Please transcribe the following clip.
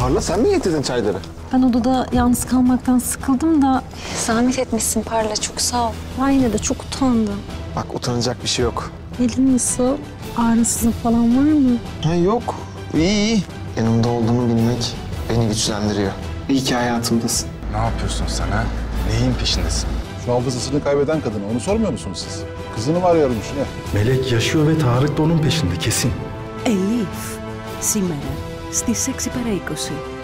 Parla sen mi getirdin çayları? Ben odada yalnız kalmaktan sıkıldım da... Zahmet etmişsin Parla, çok sağ ol. Ben yine de çok utandım. Bak utanacak bir şey yok. Elin nasıl? Ağrısızlık falan var mı? Ha yok. İyi. Yanımda olduğunu bilmek beni güçlendiriyor. İyi ki hayatımdasın. Ne yapıyorsun sen ha? Neyin peşindesin? Şu hafızasını kaybeden kadına onu sormuyor musunuz siz? Kızını mı arıyormuş ne? Melek yaşıyor ve Tarık da onun peşinde kesin. Elif, σήμερα στις 6 παρά 20.